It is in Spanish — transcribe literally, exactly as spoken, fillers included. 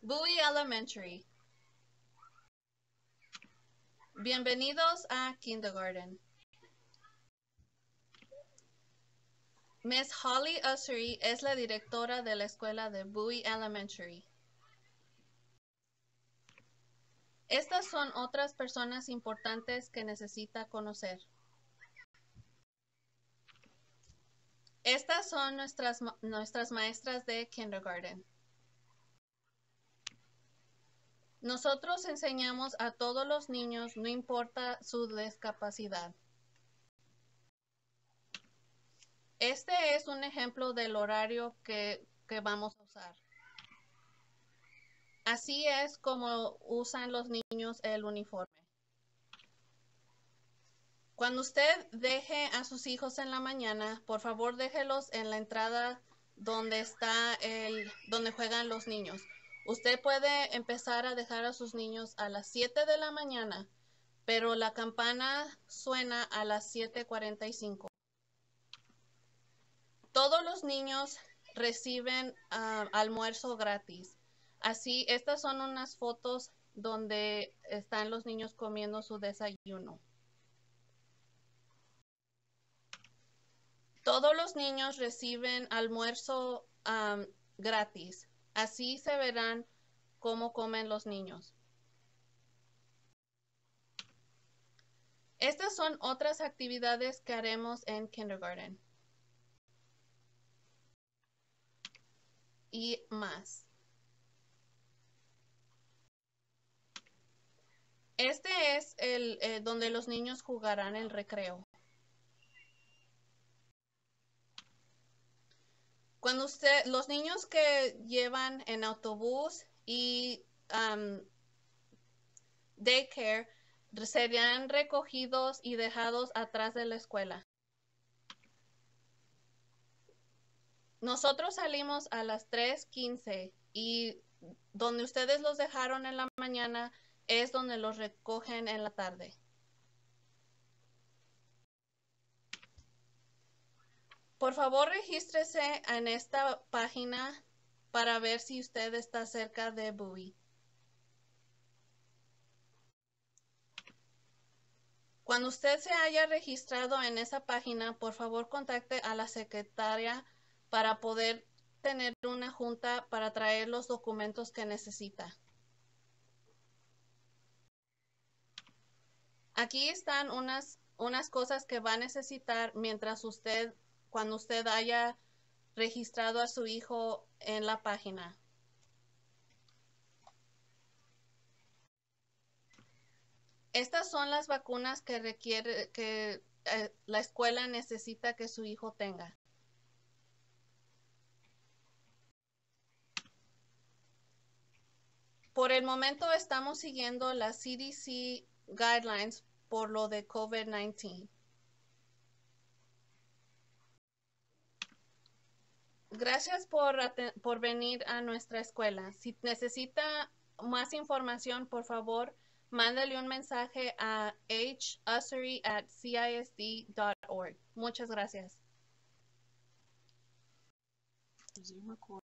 Bowie Elementary. Bienvenidos a Kindergarten. Miss Holly Ussery es la directora de la escuela de Bowie Elementary. Estas son otras personas importantes que necesita conocer. Estas son nuestras, nuestras maestras de kindergarten. Nosotros enseñamos a todos los niños, no importa su discapacidad. Este es un ejemplo del horario que, que vamos a usar. Así es como usan los niños el uniforme. Cuando usted deje a sus hijos en la mañana, por favor déjelos en la entrada donde está el, donde juegan los niños. Usted puede empezar a dejar a sus niños a las siete de la mañana, pero la campana suena a las siete cuarenta y cinco. Todos los niños reciben uh, almuerzo gratis. Así, estas son unas fotos donde están los niños comiendo su desayuno. Todos los niños reciben almuerzo um, gratis. Así se verán cómo comen los niños. Estas son otras actividades que haremos en kindergarten. Y más. Este es el eh, donde los niños jugarán el recreo. Cuando usted, los niños que llevan en autobús y um, daycare serían recogidos y dejados atrás de la escuela. Nosotros salimos a las tres quince y donde ustedes los dejaron en la mañana es donde los recogen en la tarde. Por favor, regístrese en esta página para ver si usted está cerca de Bowie. Cuando usted se haya registrado en esa página, por favor contacte a la secretaria para poder tener una junta para traer los documentos que necesita. Aquí están unas, unas cosas que va a necesitar mientras usted, cuando usted haya registrado a su hijo en la página. Estas son las vacunas que requiere que eh, la escuela necesita que su hijo tenga. Por el momento estamos siguiendo las C D C guidelines por lo de COVID diecinueve. Gracias por, por venir a nuestra escuela. Si necesita más información, por favor, mándale un mensaje a h ussery at c i s d dot org. Muchas gracias.